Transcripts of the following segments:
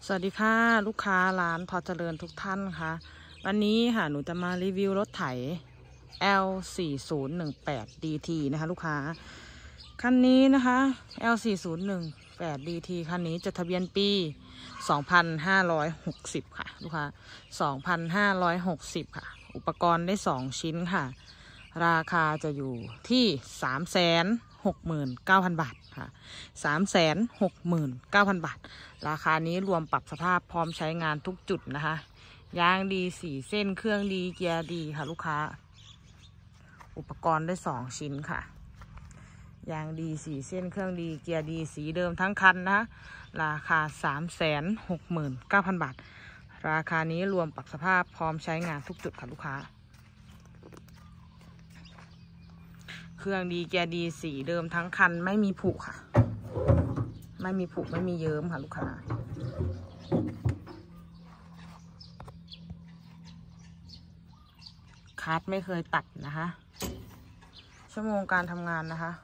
สวัสดีค่ะลูกค้าร้านพอเจริญทุกท่านค่ะวันนี้ค่ะหนูจะมารีวิวรถไถ L4018DT นะคะลูกค้าคันนี้นะคะ L4018DT คันนี้จดทะเบียนปี2560ค่ะลูกค้า2560ค่ะอุปกรณ์ได้2ชิ้นค่ะราคาจะอยู่ที่369,000 บาทค่ะ369,000 บาทราคานี้รวมปรับสภาพพร้อมใช้งานทุกจุดนะคะยางดี4 เส้นเครื่องดีเกียร์ดีค่ะลูกค้าอุปกรณ์ได้2ชิ้นค่ะยางดี4 เส้นเครื่องดีเกียร์ดีสีเดิมทั้งคันนะคะราคา369,000 บาทราคานี้รวมปรับสภาพพร้อมใช้งานทุกจุดค่ะลูกค้าเครื่องดีเกียร์ดีสีเดิมทั้งคันไม่มีผุค่ะไม่มีผุไม่มีเยิ้มค่ะลูกค้าคัสไม่เคยตัดนะคะชั่วโมงการทำงานนะคะ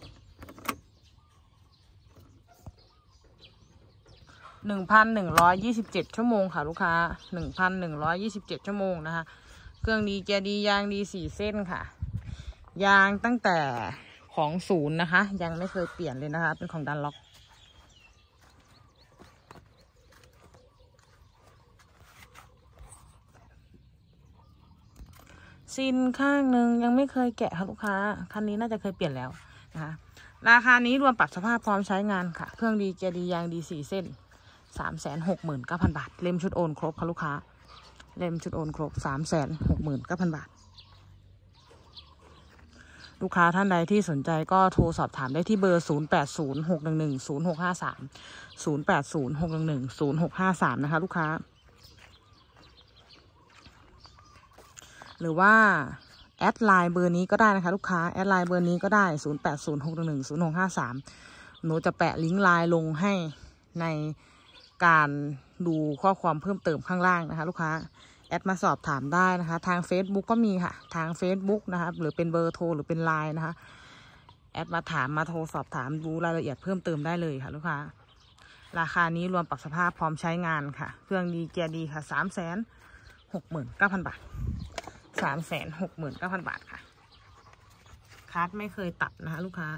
1,127 ชั่วโมงค่ะลูกค้า1,127 ชั่วโมงนะคะเครื่องดีเกียร์ดียางดี4 เส้นค่ะยางตั้งแต่ของศูนย์นะคะยังไม่เคยเปลี่ยนเลยนะคะเป็นของดันล็อกซินข้างหนึ่งยังไม่เคยแกะค่ะลูกค้าคันนี้น่าจะเคยเปลี่ยนแล้วนะคะราคานี้รวมปรับสภาพพร้อมใช้งานค่ะเครื่องดีเกียร์ดียางดี4 เส้น369,000 บาทเล่มชุดโอนครบค่ะลูกค้าเล่มชุดโอนครบ369,000 บาทลูกค้าท่านใดที่สนใจก็โทรสอบถามได้ที่เบอร์0806110653 0806110653นะคะลูกค้าหรือว่าแอดไลน์เบอร์นี้ก็ได้นะคะลูกค้าแอดไลน์เบอร์นี้ก็ได้0806110653หนูจะแปะลิงก์ไลน์ลงให้ในการดูข้อความเพิ่มเติมข้างล่างนะคะลูกค้าแอดมาสอบถามได้นะคะทาง Facebook ก็มีค่ะทาง Facebook นะคะหรือเป็นเบอร์โทรหรือเป็นไลน์นะคะแอดมาถามมาโทรสอบถามดูรายละเอียดเพิ่มเติมได้เลยค่ะลูกค้าราคานี้รวมปรับสภาพพร้อมใช้งานค่ะเครื่องดีเกียร์ดีค่ะ369,000 บาท369,000 บาทค่ะคัสไม่เคยตัดนะคะลูกค้า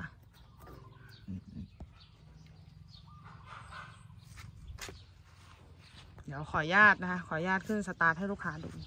เดี๋ยวขออนุญาตนะคะขออนุญาตขึ้นสตาร์ทให้ลูกค้าดู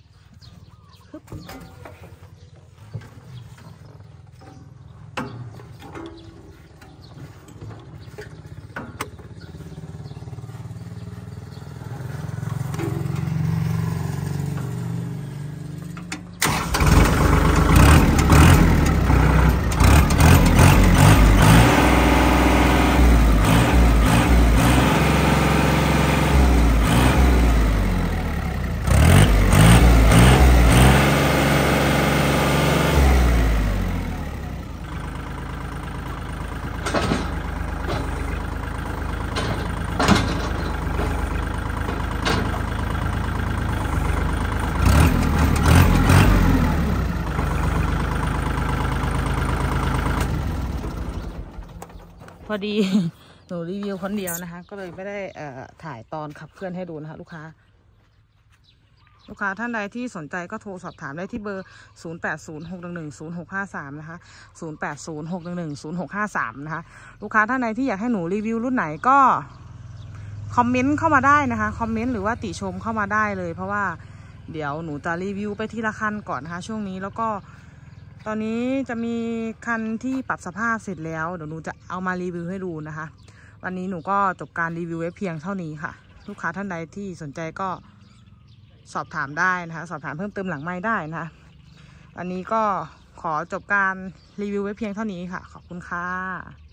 พอดีหนูรีวิวคนเดียวนะคะก็เลยไม่ได้ถ่ายตอนขับเคลื่อนให้ดูนะคะลูกค้าท่านใดที่สนใจก็โทรสอบถามได้ที่เบอร์0806110653นะคะ0806110653นะคะลูกค้าท่านใดที่อยากให้หนูรีวิวรุ่นไหนก็คอมเมนต์เข้ามาได้นะคะคอมเมนต์หรือว่าติชมเข้ามาได้เลยเพราะว่าเดี๋ยวหนูจะรีวิวไปทีละคันก่อนนะคะช่วงนี้แล้วก็ตอนนี้จะมีคันที่ปรับสภาพเสร็จแล้วเดี๋ยวหนูจะเอามารีวิวให้ดูนะคะวันนี้หนูก็จบการรีวิวไว้เพียงเท่านี้ค่ะลูกค้าท่านใดที่สนใจก็สอบถามได้นะคะสอบถามเพิ่มเติมหลังไมค์ได้นะคะวันนี้ก็ขอจบการรีวิวไว้เพียงเท่านี้ค่ะขอบคุณค่ะ